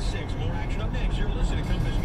6. More action up next. You're listening to Compass